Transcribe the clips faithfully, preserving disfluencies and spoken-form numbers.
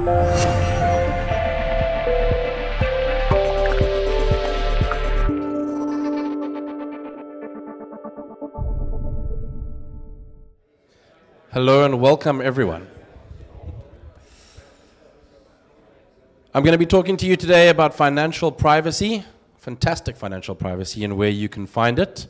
Hello and welcome, everyone. I'm going to be talking to you today about financial privacy, fantastic financial privacy, and where you can find it.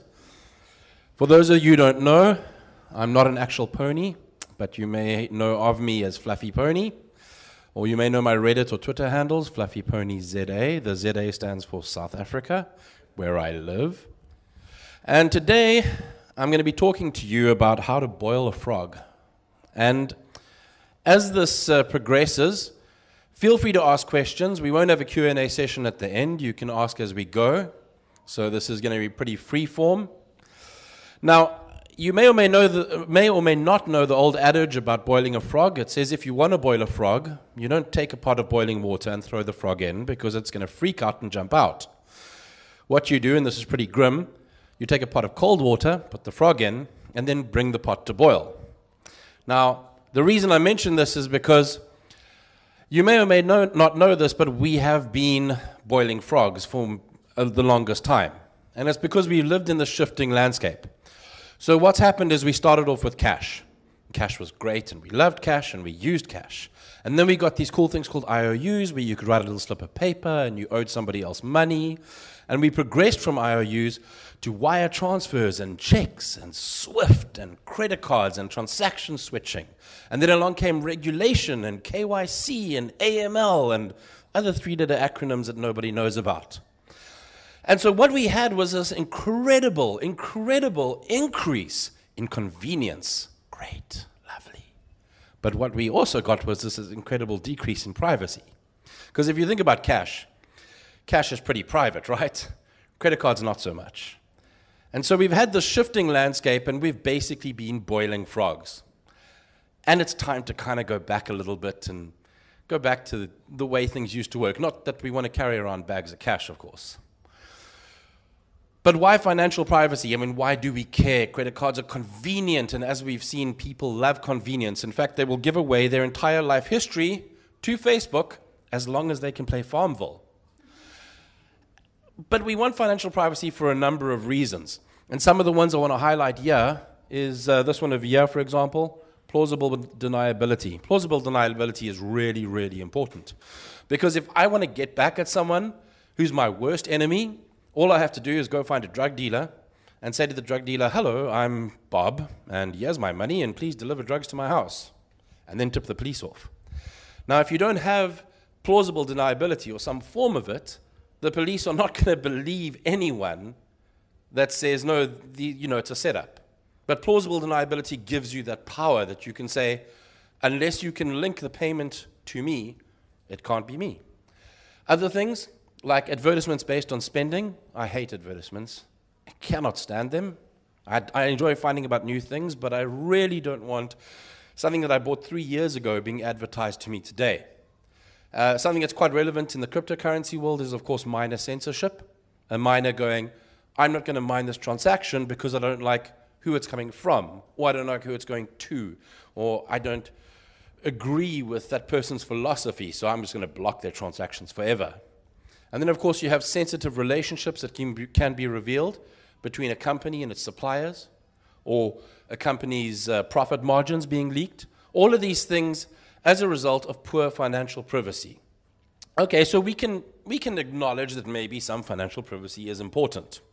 For those of you who don't know, I'm not an actual pony, but you may know of me as Fluffy Pony, or you may know my Reddit or Twitter handles, Fluffy Pony Z A. The Z A stands for South Africa, where I live. And today, I'm going to be talking to you about how to boil a frog. And as this uh, progresses, feel free to ask questions. We won't have a Q and A session at the end. You can ask as we go. So this is going to be pretty free form. Now, you may or may know the, may or may not know the old adage about boiling a frog. It says if you want to boil a frog, you don't take a pot of boiling water and throw the frog in because it's going to freak out and jump out. What you do, and this is pretty grim, you take a pot of cold water, put the frog in, and then bring the pot to boil. Now, the reason I mention this is because you may or may know, not know this, but we have been boiling frogs for uh, the longest time. And it's because we've lived in the shifting landscape. So what's happened is we started off with cash. Cash was great, and we loved cash, and we used cash. And then we got these cool things called I O Us, where you could write a little slip of paper, and you owed somebody else money. And we progressed from I O Us to wire transfers and checks and SWIFT and credit cards and transaction switching. And then along came regulation and K Y C and A M L and other three-letter acronyms that nobody knows about. And so what we had was this incredible, incredible increase in convenience. Great, lovely. But what we also got was this incredible decrease in privacy. Because if you think about cash, cash is pretty private, right? Credit cards, not so much. And so we've had this shifting landscape, and we've basically been boiling frogs. And it's time to kind of go back a little bit and go back to the way things used to work. Not that we want to carry around bags of cash, of course. But why financial privacy? I mean, why do we care? Credit cards are convenient, and as we've seen, people love convenience. In fact, they will give away their entire life history to Facebook as long as they can play Farmville. But we want financial privacy for a number of reasons. And some of the ones I want to highlight here is uh, this one over here, for example, plausible deniability. Plausible deniability is really, really important. Because if I want to get back at someone who's my worst enemy, all I have to do is go find a drug dealer and say to the drug dealer, hello, I'm Bob, and here's my money, and please deliver drugs to my house. And then tip the police off. Now, if you don't have plausible deniability or some form of it, the police are not going to believe anyone that says, no, the, you know, it's a setup. But plausible deniability gives you that power that you can say, unless you can link the payment to me, it can't be me. Other things, like advertisements based on spending. I hate advertisements. I cannot stand them. I, I enjoy finding about new things, but I really don't want something that I bought three years ago being advertised to me today. Uh, something that's quite relevant in the cryptocurrency world is, of course, miner censorship. A miner going, I'm not going to mine this transaction because I don't like who it's coming from, or I don't like who it's going to, or I don't agree with that person's philosophy, so I'm just going to block their transactions forever. And then, of course, you have sensitive relationships that can be, can be revealed between a company and its suppliers, or a company's uh, profit margins being leaked. All of these things as a result of poor financial privacy. Okay, so we can, we can acknowledge that maybe some financial privacy is important.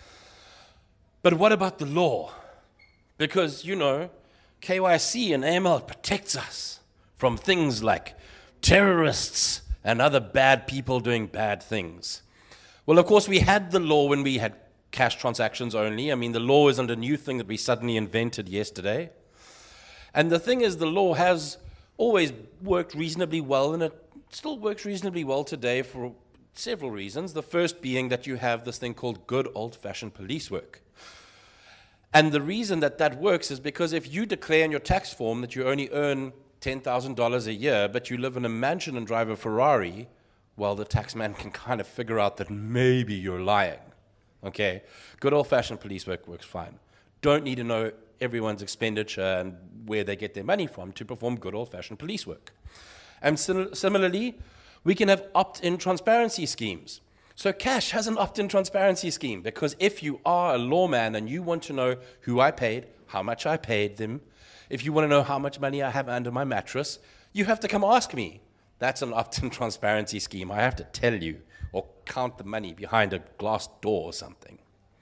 But what about the law? Because, you know, K Y C and A M L protects us from things like terrorists and other bad people doing bad things. Well, of course, we had the law when we had cash transactions only. I mean, the law isn't a new thing that we suddenly invented yesterday. And the thing is, the law has always worked reasonably well, and it still works reasonably well today for several reasons. The first being that you have this thing called good old-fashioned police work. And the reason that that works is because if you declare in your tax form that you only earn ten thousand dollars a year, but you live in a mansion and drive a Ferrari, well, the taxman can kind of figure out that maybe you're lying. Okay? Good old-fashioned police work works fine. Don't need to know everyone's expenditure and where they get their money from to perform good old-fashioned police work. And sim- similarly, we can have opt-in transparency schemes. So cash has an opt-in transparency scheme, because if you are a lawman and you want to know who I paid, how much I paid them, if you want to know how much money I have under my mattress, you have to come ask me. That's an opt-in transparency scheme. I have to tell you, or count the money behind a glass door or something.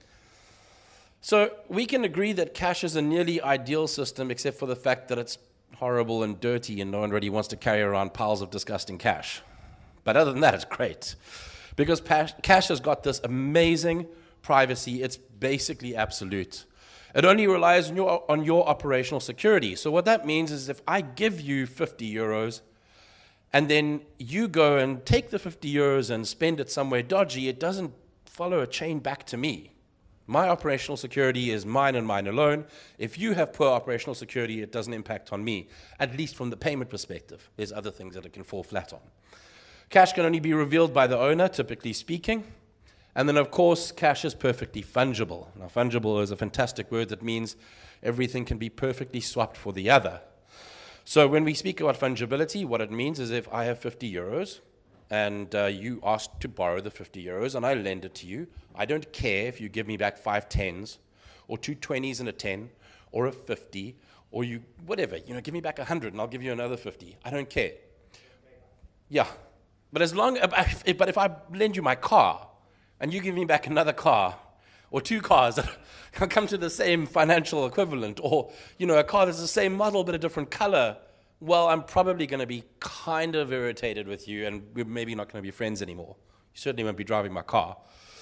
So we can agree that cash is a nearly ideal system, except for the fact that it's horrible and dirty and no one really wants to carry around piles of disgusting cash. But other than that, it's great. Because cash has got this amazing privacy. It's basically absolute. It only relies on your, on your operational security. So what that means is if I give you fifty euros and then you go and take the fifty euros and spend it somewhere dodgy, it doesn't follow a chain back to me. My operational security is mine and mine alone. If you have poor operational security, it doesn't impact on me, at least from the payment perspective. There's other things that it can fall flat on. Cash can only be revealed by the owner, typically speaking. And then, of course, cash is perfectly fungible. Now, fungible is a fantastic word that means everything can be perfectly swapped for the other. So when we speak about fungibility, what it means is if I have fifty euros and uh, you ask to borrow the fifty euros and I lend it to you, I don't care if you give me back five tens or two twenties and a ten or a fifty or you, whatever, you know, give me back a hundred and I'll give you another fifty. I don't care. Yeah. But as long, but if I lend you my car and you give me back another car or two cars that come to the same financial equivalent, or, you know, a car that's the same model but a different color, well, I'm probably going to be kind of irritated with you and we're maybe not going to be friends anymore. You certainly won't be driving my car.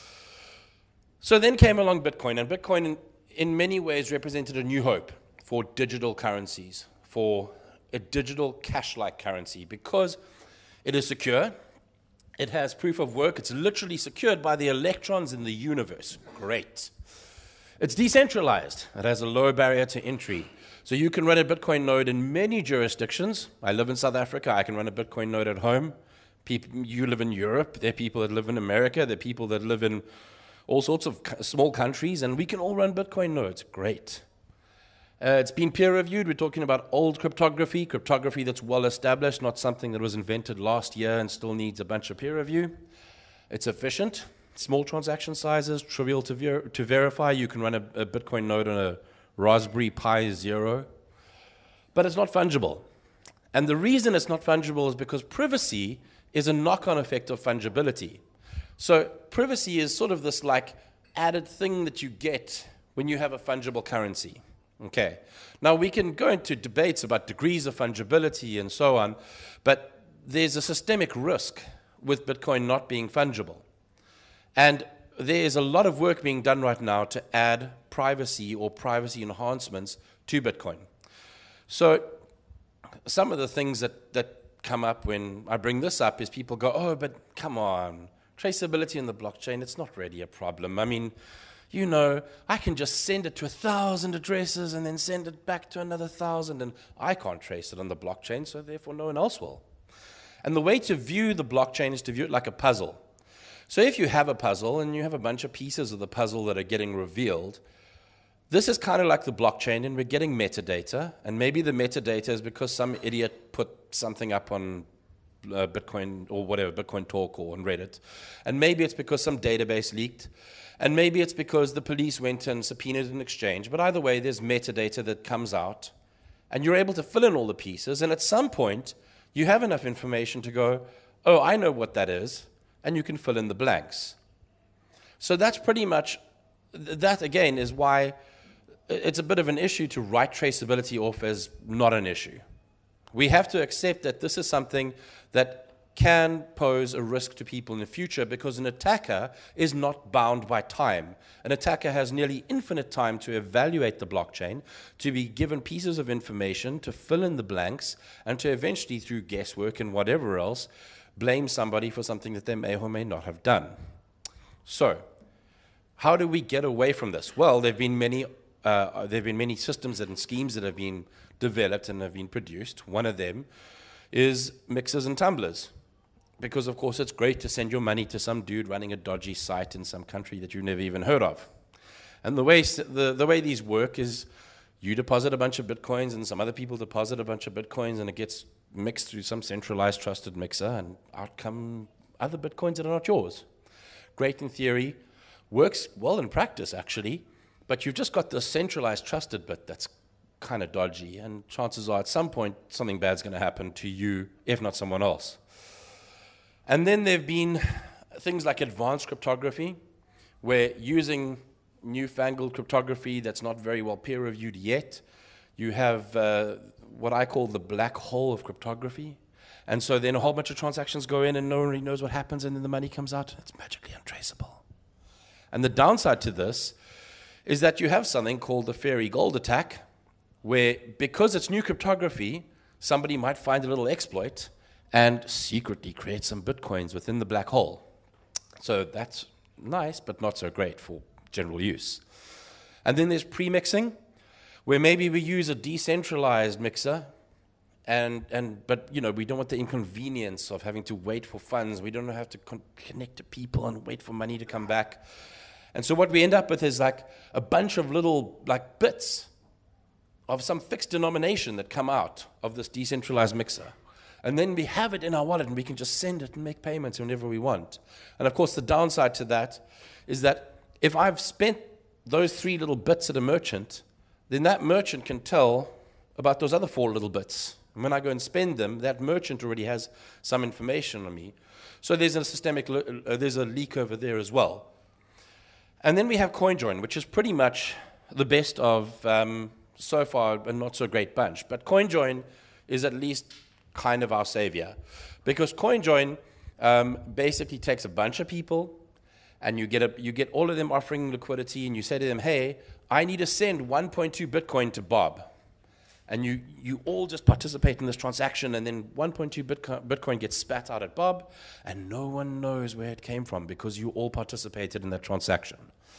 So then came along Bitcoin, and Bitcoin in, in many ways represented a new hope for digital currencies, for a digital cash-like currency, because it is secure. It has proof of work. It's literally secured by the electrons in the universe. Great. It's decentralized. It has a low barrier to entry. So you can run a Bitcoin node in many jurisdictions. I live in South Africa. I can run a Bitcoin node at home. People, you live in Europe. There are people that live in America. There are people that live in all sorts of small countries, and we can all run Bitcoin nodes. Great. Uh, it's been peer-reviewed. We're talking about old cryptography, cryptography that's well-established, not something that was invented last year and still needs a bunch of peer review. It's efficient, small transaction sizes, trivial to, ver to verify. You can run a, a Bitcoin node on a Raspberry Pi Zero, but it's not fungible. And the reason it's not fungible is because privacy is a knock-on effect of fungibility. So privacy is sort of this like added thing that you get when you have a fungible currency. Okay. Now, we can go into debates about degrees of fungibility and so on, but there's a systemic risk with Bitcoin not being fungible. And there is a lot of work being done right now to add privacy or privacy enhancements to Bitcoin. So some of the things that, that come up when I bring this up is people go, oh, but come on, traceability in the blockchain, it's not really a problem. I mean, you know, I can just send it to a thousand addresses and then send it back to another thousand, and I can't trace it on the blockchain, so therefore no one else will. And the way to view the blockchain is to view it like a puzzle. So if you have a puzzle and you have a bunch of pieces of the puzzle that are getting revealed, this is kind of like the blockchain, and we're getting metadata, and maybe the metadata is because some idiot put something up on uh, Bitcoin or whatever, Bitcoin Talk or on Reddit, and maybe it's because some database leaked, and maybe it's because the police went and subpoenaed an exchange. But either way, there's metadata that comes out, and you're able to fill in all the pieces, and at some point, you have enough information to go, oh, I know what that is, and you can fill in the blanks. So that's pretty much, that again is why it's a bit of an issue to write traceability off as not an issue. We have to accept that this is something that can pose a risk to people in the future, because an attacker is not bound by time. An attacker has nearly infinite time to evaluate the blockchain, to be given pieces of information, to fill in the blanks, and to eventually, through guesswork and whatever else, blame somebody for something that they may or may not have done. So, how do we get away from this? Well, there have been many, uh, there have been many systems and schemes that have been developed and have been produced. One of them is mixers and tumblers. Because, of course, it's great to send your money to some dude running a dodgy site in some country that you've never even heard of. And the way, the, the way these work is you deposit a bunch of Bitcoins and some other people deposit a bunch of Bitcoins, and it gets mixed through some centralized trusted mixer, and out come other Bitcoins that are not yours. Great in theory, works well in practice actually, but you've just got this centralized trusted bit that's kind of dodgy, and chances are at some point something bad's going to happen to you, if not someone else. And then there have been things like advanced cryptography, where using newfangled cryptography that's not very well peer-reviewed yet, you have uh, what I call the black hole of cryptography. And so then a whole bunch of transactions go in and no one really knows what happens, and then the money comes out. It's magically untraceable. And the downside to this is that you have something called the fairy gold attack, where because it's new cryptography, somebody might find a little exploit and secretly create some Bitcoins within the black hole. So that's nice, but not so great for general use. And then there's premixing, where maybe we use a decentralized mixer, and, and but you know we don't want the inconvenience of having to wait for funds. We don't have to con- connect to people and wait for money to come back. And so what we end up with is like a bunch of little like bits of some fixed denomination that come out of this decentralized mixer. And then we have it in our wallet and we can just send it and make payments whenever we want. And of course the downside to that is that if I've spent those three little bits at a merchant, then that merchant can tell about those other four little bits. And when I go and spend them, that merchant already has some information on me. So there's a systemic, uh, there's a leak over there as well. And then we have CoinJoin, which is pretty much the best of um, so far a not so great bunch. But CoinJoin is at least kind of our savior, because CoinJoin um, basically takes a bunch of people, and you get a, you get all of them offering liquidity, and you say to them, hey, I need to send one point two Bitcoin to Bob. And you, you all just participate in this transaction, and then one point two Bitcoin, Bitcoin gets spat out at Bob, and no one knows where it came from because you all participated in that transaction.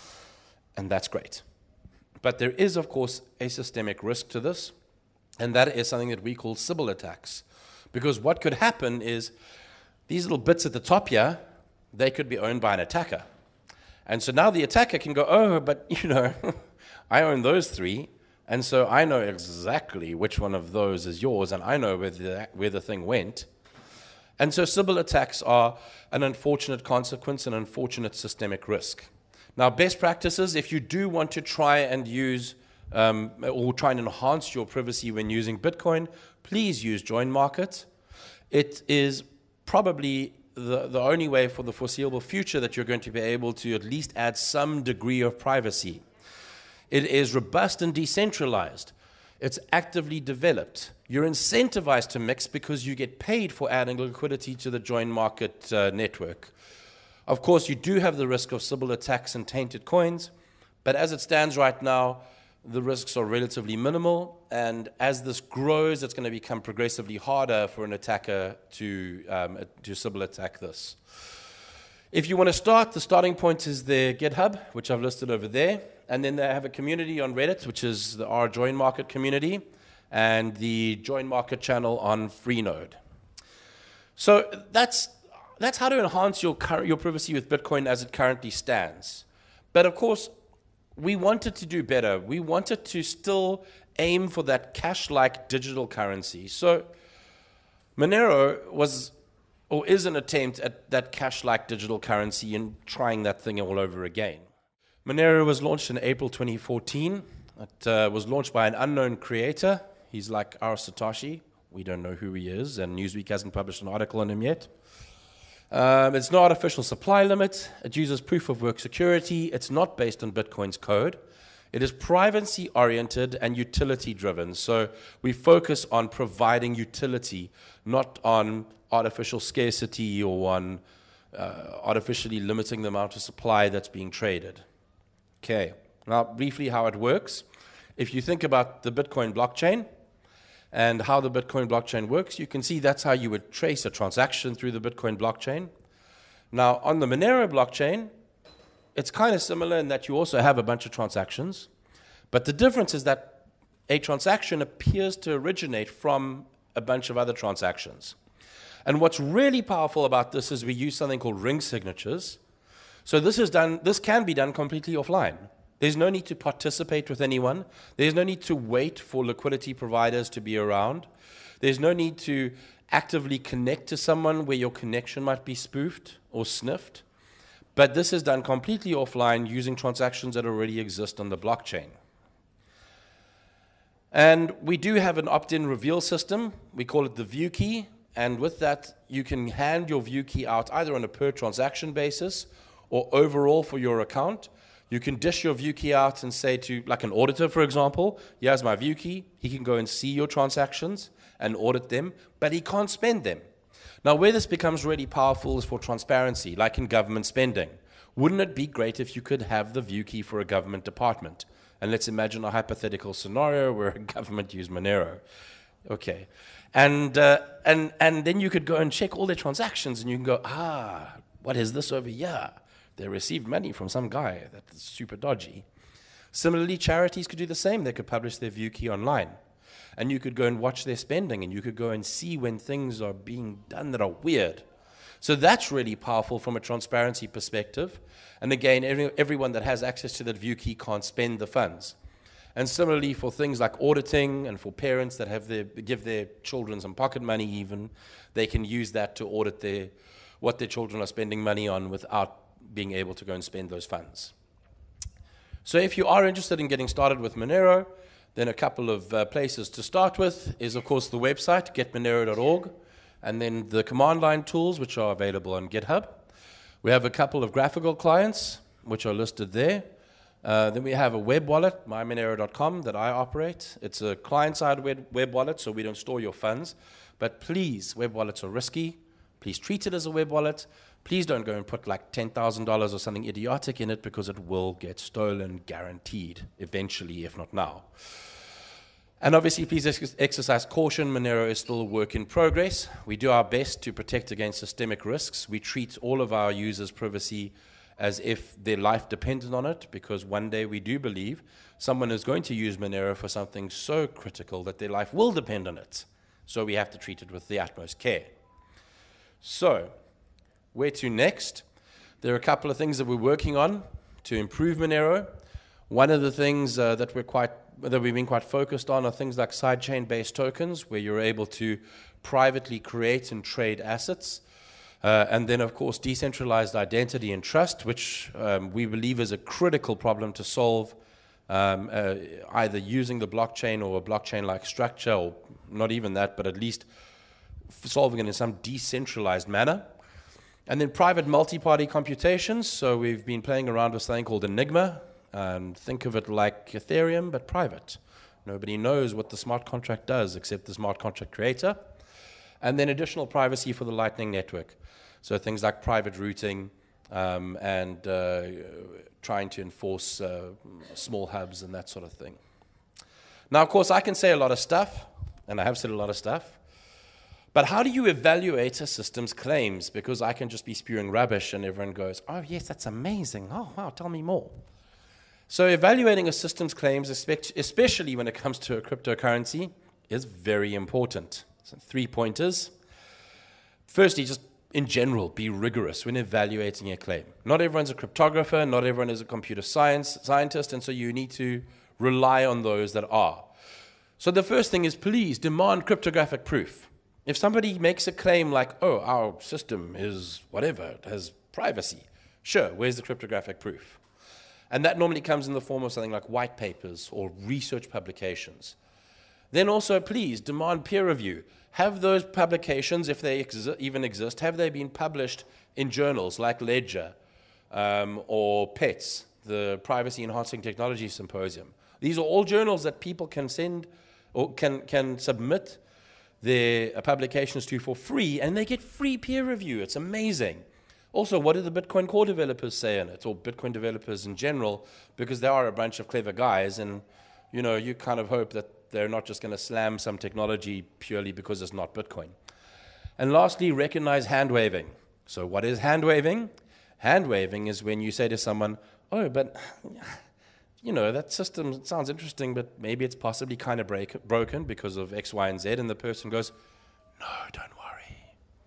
And that's great. But there is, of course, a systemic risk to this, and that is something that we call Sybil attacks. Because what could happen is these little bits at the top here, they could be owned by an attacker. And so now the attacker can go, oh, but, you know, I own those three, and so I know exactly which one of those is yours, and I know where the, where the thing went. And so Sybil attacks are an unfortunate consequence, an unfortunate systemic risk. Now, best practices, if you do want to try and use um, or try and enhance your privacy when using Bitcoin, please use Join Market. It is probably the, the only way for the foreseeable future that you're going to be able to at least add some degree of privacy. It is robust and decentralized. It's actively developed. You're incentivized to mix because you get paid for adding liquidity to the Join Market uh, network. Of course, you do have the risk of Sybil attacks and tainted coins, but as it stands right now, the risks are relatively minimal, and as this grows, it's going to become progressively harder for an attacker to, um, to Sybil attack this. If you want to start, the starting point is their GitHub, which I've listed over there, and then they have a community on Reddit, which is the our Join Market community, and the Join Market channel on Freenode. So that's That's how to enhance your, your privacy with Bitcoin as it currently stands. But of course, we wanted to do better. We wanted to still aim for that cash-like digital currency. So Monero was, or is an attempt at that cash-like digital currency and trying that thing all over again. Monero was launched in April twenty fourteen. It uh, was launched by an unknown creator. He's like our Satoshi. We don't know who he is, and Newsweek hasn't published an article on him yet. Um, it's no artificial supply limit. It uses proof-of-work security. It's not based on Bitcoin's code. It is privacy-oriented and utility-driven. So we focus on providing utility, not on artificial scarcity or on uh, artificially limiting the amount of supply that's being traded. Okay, now briefly how it works. If you think about the Bitcoin blockchain, and how the Bitcoin blockchain works, you can see that's how you would trace a transaction through the Bitcoin blockchain. Now, on the Monero blockchain, it's kind of similar in that you also have a bunch of transactions, but the difference is that a transaction appears to originate from a bunch of other transactions. And what's really powerful about this is we use something called ring signatures. So this is done, this can be done completely offline. There's no need to participate with anyone. There's no need to wait for liquidity providers to be around. There's no need to actively connect to someone where your connection might be spoofed or sniffed. But this is done completely offline using transactions that already exist on the blockchain. And we do have an opt-in reveal system. We call it the view key. And with that, you can hand your view key out either on a per transaction basis or overall for your account. You can dish your view key out and say to, like an auditor, for example, here's my view key. He can go and see your transactions and audit them, but he can't spend them. Now, where this becomes really powerful is for transparency, like in government spending. Wouldn't it be great if you could have the view key for a government department? And let's imagine a hypothetical scenario where a government used Monero. Okay. And, uh, and, and then you could go and check all their transactions, and you can go, ah, what is this over here? They received money from some guy that's super dodgy. Similarly, charities could do the same. They could publish their view key online. And you could go and watch their spending, and you could go and see when things are being done that are weird. So that's really powerful from a transparency perspective. And again, every, everyone that has access to that view key can't spend the funds. And similarly, for things like auditing and for parents that have their, give their children some pocket money even, they can use that to audit their, what their children are spending money on without being able to go and spend those funds. So if you are interested in getting started with Monero, then a couple of uh, places to start with is, of course, the website, get monero dot org, and then the command line tools, which are available on GitHub. We have a couple of graphical clients, which are listed there. Uh, then we have a web wallet, my monero dot com, that I operate. It's a client-side web, web wallet, so we don't store your funds. But please, web wallets are risky. Please treat it as a web wallet. Please don't go and put like ten thousand dollars or something idiotic in it, because it will get stolen, guaranteed, eventually, if not now. And obviously, please ex exercise caution. Monero is still a work in progress. We do our best to protect against systemic risks. We treat all of our users' privacy as if their life depended on it, because one day we do believe someone is going to use Monero for something so critical that their life will depend on it. So we have to treat it with the utmost care. So, where to next? There are a couple of things that we're working on to improve Monero. One of the things uh, that we're quite that we've been quite focused on are things like sidechain-based tokens, where you're able to privately create and trade assets. Uh, and then, of course, decentralized identity and trust, which um, we believe is a critical problem to solve, um, uh, either using the blockchain or a blockchain-like structure, or not even that, but at least solving it in some decentralized manner. And then private multi-party computations. So we've been playing around with something called Enigma. And think of it like Ethereum, but private. Nobody knows what the smart contract does except the smart contract creator. And then additional privacy for the Lightning Network. So things like private routing um, and uh, trying to enforce uh, small hubs and that sort of thing. Now, of course, I can say a lot of stuff, and I have said a lot of stuff. But how do you evaluate a system's claims? Because I can just be spewing rubbish and everyone goes, oh, yes, that's amazing. Oh, wow, tell me more. So evaluating a system's claims, especially when it comes to a cryptocurrency, is very important. So three pointers. Firstly, just in general, be rigorous when evaluating a claim. Not everyone's a cryptographer, not everyone is a computer science scientist, and so you need to rely on those that are. So the first thing is, please demand cryptographic proof. If somebody makes a claim like, oh, our system is whatever, it has privacy, sure, where's the cryptographic proof? And that normally comes in the form of something like white papers or research publications. Then also, please, demand peer review. Have those publications, if they exi- even exist, have they been published in journals like Ledger um, or P E T S, the Privacy Enhancing Technology Symposium? These are all journals that people can send or can, can submit their uh, publications to for free, and they get free peer review. It's amazing. Also, what do the Bitcoin core developers say in it, or Bitcoin developers in general? Because they are a bunch of clever guys, and you know, you kind of hope that they're not just going to slam some technology purely because it's not Bitcoin. And lastly, recognize hand waving. So what is hand waving? Hand waving is when you say to someone, oh, but you know, that system sounds interesting, but maybe it's possibly kind of break, broken because of X, Y, and Z, and the person goes, no, don't worry.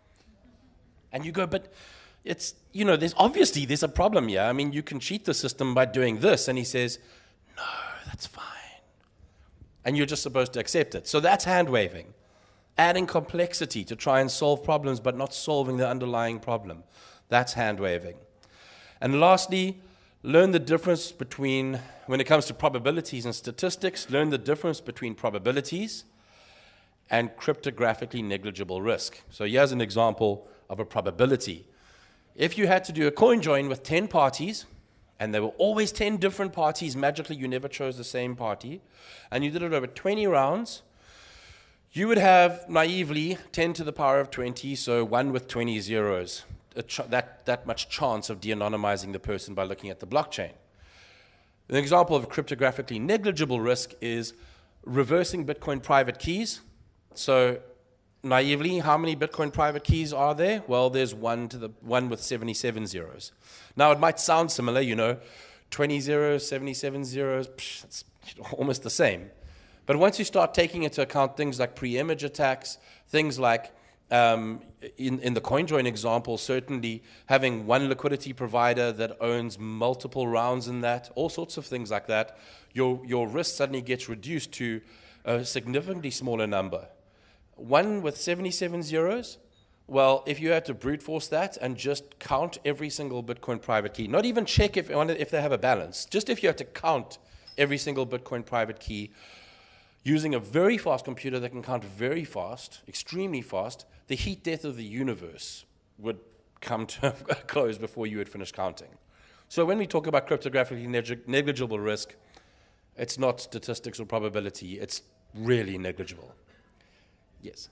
And you go, but it's, you know, there's obviously there's a problem here. I mean, you can cheat the system by doing this. And he says, no, that's fine. And you're just supposed to accept it. So that's hand waving. Adding complexity to try and solve problems, but not solving the underlying problem. That's hand waving. And lastly, learn the difference between, when it comes to probabilities and statistics, learn the difference between probabilities and cryptographically negligible risk. So here's an example of a probability. If you had to do a coin join with ten parties, and there were always ten different parties, magically you never chose the same party, and you did it over twenty rounds, you would have, naively, ten to the power of twenty, so one with twenty zeros. A ch that, that much chance of de-anonymizing the person by looking at the blockchain. An example of cryptographically negligible risk is reversing Bitcoin private keys. So naively, how many Bitcoin private keys are there? Well, there's one to the one with seventy-seven zeros. Now, it might sound similar, you know, twenty zeros, seventy-seven zeros, psh, it's almost the same. But once you start taking into account things like pre-image attacks, things like, um, in, in the CoinJoin example, certainly having one liquidity provider that owns multiple rounds in that, all sorts of things like that, your, your risk suddenly gets reduced to a significantly smaller number. One with seventy-seven zeros, well, if you had to brute force that and just count every single Bitcoin private key, not even check if, if they have a balance, just if you had to count every single Bitcoin private key, using a very fast computer that can count very fast, extremely fast, the heat death of the universe would come to a close before you had finished counting. So when we talk about cryptographically neg negligible risk, it's not statistics or probability, it's really negligible. Yes.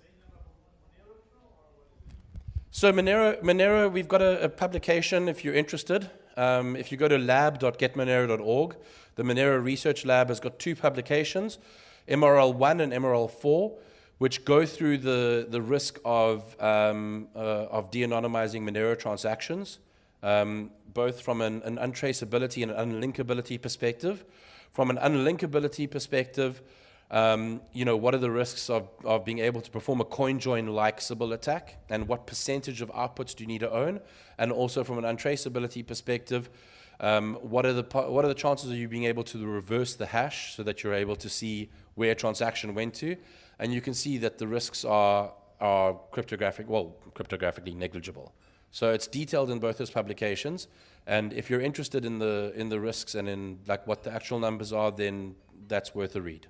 So Monero, Monero we've got a, a publication if you're interested. Um, if you go to lab dot get monero dot org, the Monero Research Lab has got two publications, M R L one and M R L four, which go through the, the risk of, um, uh, of de-anonymizing Monero transactions, um, both from an, an untraceability and an unlinkability perspective. From an unlinkability perspective, um, you know, what are the risks of, of being able to perform a coin join-like Sybil attack, and what percentage of outputs do you need to own? And also from an untraceability perspective, um, what are the what are the chances of you being able to reverse the hash so that you're able to see where a transaction went to? And you can see that the risks are, are cryptographic, well, cryptographically negligible. So it's detailed in both those publications. And if you're interested in the, in the risks and in like what the actual numbers are, then that's worth a read.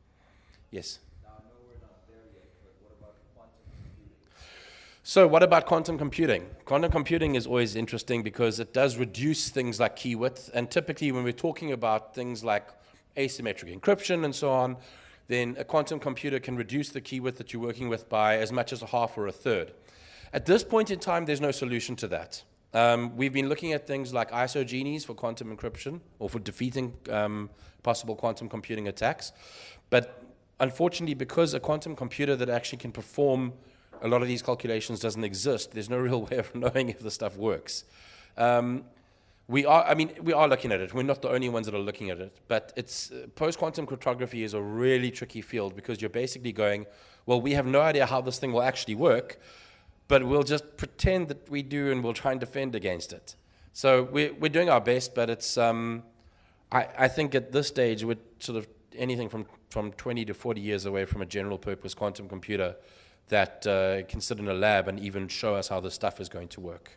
Yes? Now, I know we're not there yet, but what about quantum computing? So what about quantum computing? Quantum computing is always interesting because it does reduce things like key width. And typically when we're talking about things like asymmetric encryption and so on, then a quantum computer can reduce the key width that you're working with by as much as a half or a third. At this point in time, there's no solution to that. Um, we've been looking at things like isogenies for quantum encryption or for defeating um, possible quantum computing attacks. But unfortunately, because a quantum computer that actually can perform a lot of these calculations doesn't exist, there's no real way of knowing if the stuff works. Um, We are, I mean, we are looking at it. We're not the only ones that are looking at it. But it's, uh, post-quantum cryptography is a really tricky field because you're basically going, well, we have no idea how this thing will actually work, but we'll just pretend that we do and we'll try and defend against it. So we're, we're doing our best, but it's, um, I, I think at this stage, we're sort of anything from, from twenty to forty years away from a general-purpose quantum computer that uh, can sit in a lab and even show us how this stuff is going to work.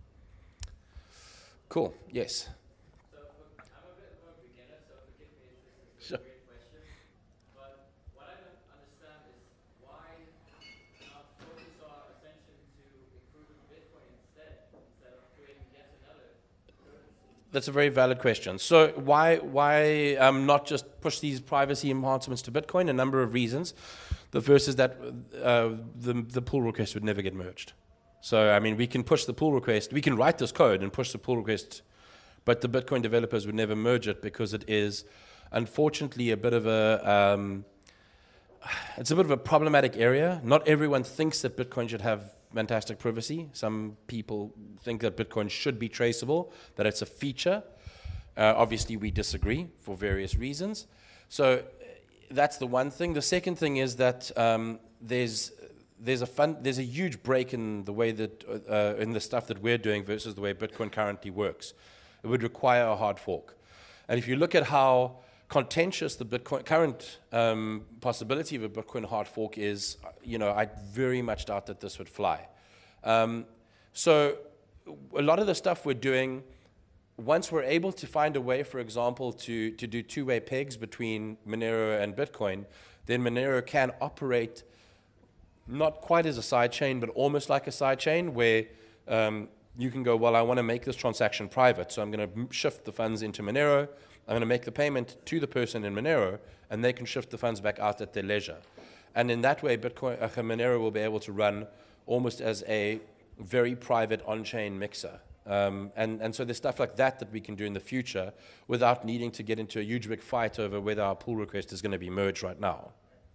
Cool. Yes. So I'm a bit of a beginner, so forgive me if this is a Sure. weird question. But what I don't understand is why not focus our attention to improving Bitcoin instead, instead of creating yet another currency? That's a very valid question. So why why um, not just push these privacy enhancements to Bitcoin? A number of reasons. The first is that uh, the the pull request would never get merged. So, I mean, we can push the pull request, we can write this code and push the pull request, but the Bitcoin developers would never merge it because it is, unfortunately, a bit of a, um, it's a bit of a problematic area. Not everyone thinks that Bitcoin should have fantastic privacy. Some people think that Bitcoin should be traceable, that it's a feature. Uh, obviously, we disagree for various reasons. So that's the one thing. The second thing is that um, there's, There's a fun, there's a huge break in the way that uh, in the stuff that we're doing versus the way Bitcoin currently works. It would require a hard fork. And if you look at how contentious the Bitcoin current um, possibility of a Bitcoin hard fork is, you know, I very much doubt that this would fly. Um, so a lot of the stuff we're doing, once we're able to find a way, for example, to, to do two-way pegs between Monero and Bitcoin, then Monero can operate not quite as a sidechain, but almost like a sidechain where um, you can go, well, I want to make this transaction private, so I'm going to shift the funds into Monero. I'm going to make the payment to the person in Monero, and they can shift the funds back out at their leisure. And in that way, Bitcoin, uh, Monero will be able to run almost as a very private on-chain mixer. Um, and, and so there's stuff like that that we can do in the future without needing to get into a huge big fight over whether our pull request is going to be merged right now.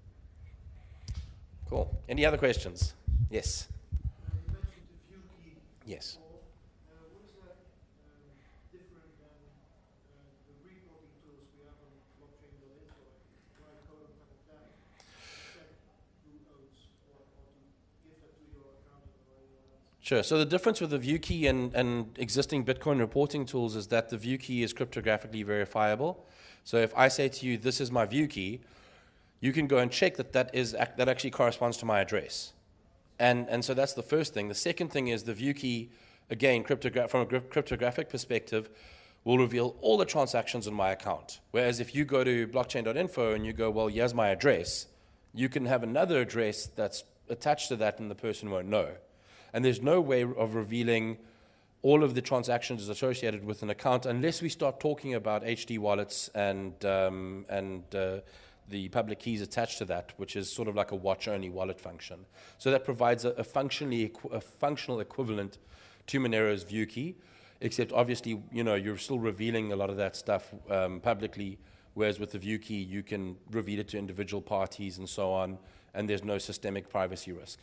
Cool. Any other questions? Yes. Uh, you mentioned the view key. Yes. Uh, what is that um, different than uh, the reporting tools we have on blockchain dot info, like code and that, to check who owns or, or to give that to your accountant or anyone else? Sure. So the difference with the view key and, and existing Bitcoin reporting tools is that the view key is cryptographically verifiable. So if I say to you, this is my view key, you can go and check that that, is, that actually corresponds to my address. And, and so that's the first thing. The second thing is the view key, again, cryptogra- from a cryptographic perspective, will reveal all the transactions on my account. Whereas if you go to blockchain dot info and you go, well, here's my address, you can have another address that's attached to that and the person won't know. And there's no way of revealing all of the transactions associated with an account unless we start talking about H D wallets and, um, and uh, the public keys attached to that, which is sort of like a watch-only wallet function. So that provides a, a, functionally, a functional equivalent to Monero's view key, except obviously, you know, you're still revealing a lot of that stuff um, publicly, whereas with the view key, you can reveal it to individual parties and so on, and there's no systemic privacy risk.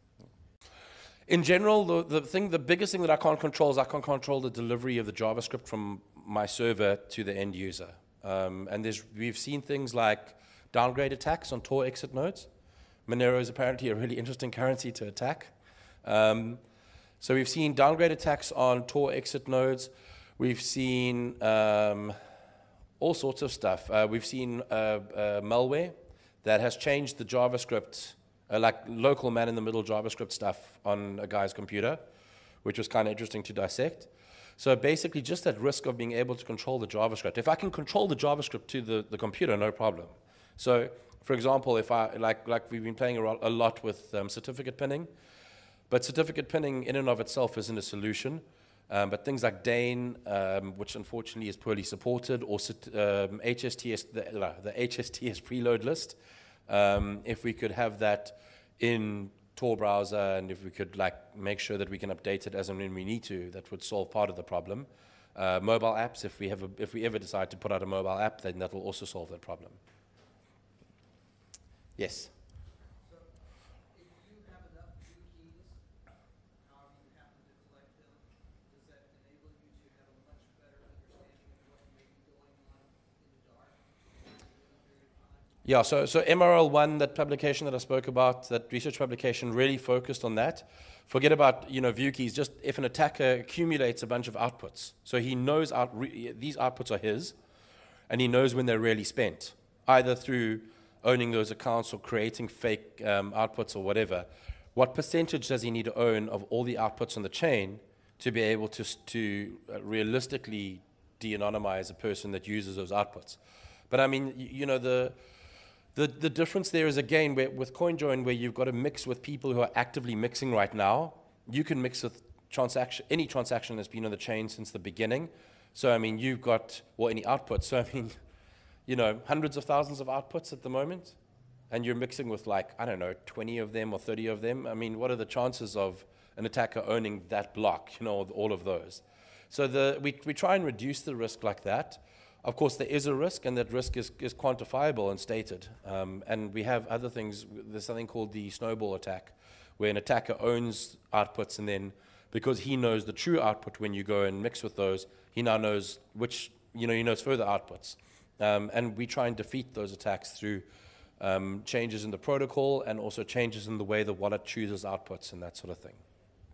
In general, the, the thing, the biggest thing that I can't control is I can't control the delivery of the JavaScript from my server to the end user. Um, and there's, we've seen things like downgrade attacks on Tor exit nodes. Monero is apparently a really interesting currency to attack. Um, so we've seen downgrade attacks on Tor exit nodes. We've seen um, all sorts of stuff. Uh, we've seen uh, uh, malware that has changed the JavaScript, uh, like local man-in-the-middle JavaScript stuff on a guy's computer, which was kind of interesting to dissect. So basically just that risk of being able to control the JavaScript. If I can control the JavaScript to the, the computer, no problem. So, for example, if I like like we've been playing a lot with um, certificate pinning, but certificate pinning in and of itself isn't a solution. Um, but things like Dane, um, which unfortunately is poorly supported, or um, H S T S, the, uh, the H S T S preload list, um, if we could have that in Tor browser, and if we could like make sure that we can update it as and when we need to, that would solve part of the problem. Uh, mobile apps, if we have a, if we ever decide to put out a mobile app, then that will also solve that problem. Yes. So, if you have enough view keys, however you happen to collect them, does that enable you to have a much better understanding of what may be going on in the dark in a given period of time? Yeah, so, so M R L one, that publication that I spoke about, that research publication really focused on that. Forget about, you know, view keys, just if an attacker accumulates a bunch of outputs. So he knows out re- these outputs are his, and he knows when they're really spent, either through owning those accounts or creating fake um, outputs or whatever. What percentage does he need to own of all the outputs on the chain to be able to, to uh, realistically de-anonymize a person that uses those outputs? But I mean, you, you know, the, the the difference there is, again, where, with CoinJoin, where you've got to mix with people who are actively mixing right now. You can mix with transaction, any transaction that's been on the chain since the beginning. So, I mean, you've got, well, any output. So, I mean, you know, hundreds of thousands of outputs at the moment, and you're mixing with like, I don't know, twenty of them or thirty of them. I mean, what are the chances of an attacker owning that block, you know, all of those? So the, we, we try and reduce the risk like that. Of course, there is a risk, and that risk is, is quantifiable and stated. Um, and we have other things. There's something called the snowball attack, where an attacker owns outputs, and then because he knows the true output when you go and mix with those, he now knows which, you know, he knows further outputs. Um, and we try and defeat those attacks through um, changes in the protocol and also changes in the way the wallet chooses outputs and that sort of thing.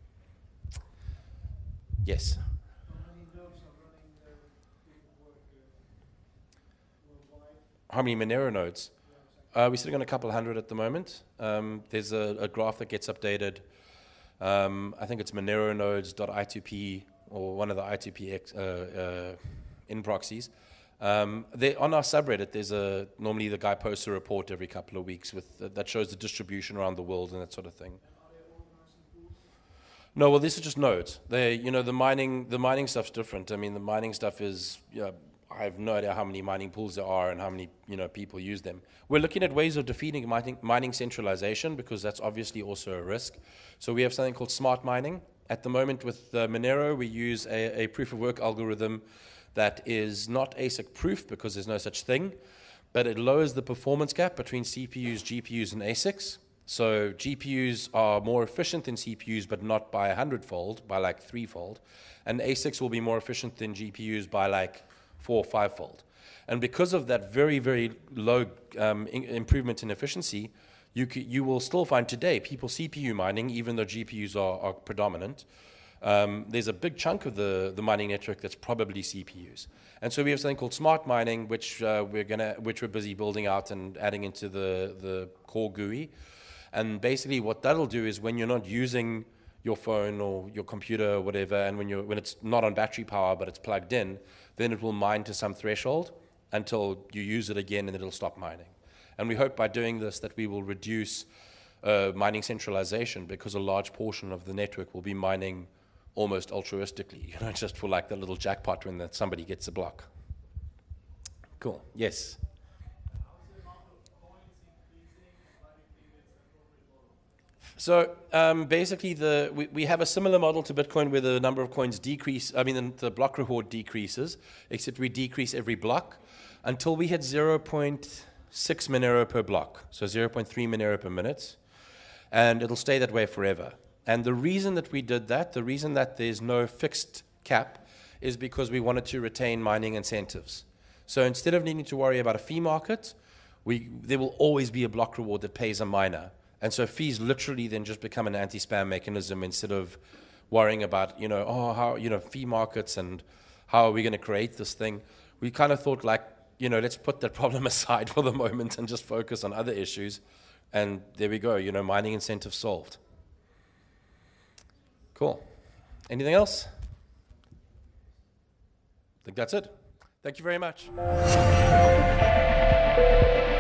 Yes? How many nodes are running uh, different work uh, worldwide? How many Monero nodes? Uh, we're sitting on a couple hundred at the moment. Um, there's a, a graph that gets updated. Um, I think it's monero nodes dot I two P or one of the I two P X, uh, uh, in proxies. Um, they, on our subreddit, there's a normally the guy posts a report every couple of weeks with uh, that shows the distribution around the world and that sort of thing. No, well, this is just nodes. They, you know, the mining the mining stuff's different. I mean, the mining stuff is. You know, I have no idea how many mining pools there are and how many you know people use them. We're looking at ways of defeating mining, mining centralization because that's obviously also a risk. So we have something called smart mining. At the moment with uh, Monero, we use a, a proof of work algorithm that is not A S I C proof because there's no such thing, but it lowers the performance gap between C P Us, G P Us, and A S I Cs. So G P Us are more efficient than C P Us, but not by a hundredfold, by like threefold. And A S I Cs will be more efficient than G P Us by like four or fivefold. And because of that very, very low um, in improvement in efficiency, you, you will still find today people C P U mining, even though G P Us are, are predominant. Um, there's a big chunk of the, the mining network that's probably C P Us. And so we have something called smart mining, which, uh, we're, gonna, which we're busy building out and adding into the, the core G U I. And basically what that'll do is when you're not using your phone or your computer or whatever, and when, you're, when it's not on battery power but it's plugged in, then it will mine to some threshold until you use it again and it'll stop mining. And we hope by doing this that we will reduce uh, mining centralization because a large portion of the network will be mining almost altruistically, you know, just for like the little jackpot when that somebody gets a block. Cool. Yes? So um, basically, the, we, we have a similar model to Bitcoin where the number of coins decrease, I mean, the, the block reward decreases, except we decrease every block until we hit zero point six Monero per block, so zero point three Monero per minute, and it'll stay that way forever. And the reason that we did that, the reason that there's no fixed cap, is because we wanted to retain mining incentives. So instead of needing to worry about a fee market, we, there will always be a block reward that pays a miner. And so fees literally then just become an anti-spam mechanism instead of worrying about, you know, oh, how, you know, fee markets and how are we going to create this thing. We kind of thought like, you know, let's put that problem aside for the moment and just focus on other issues. And there we go, you know, mining incentives solved. Cool. Anything else? I think that's it. Thank you very much.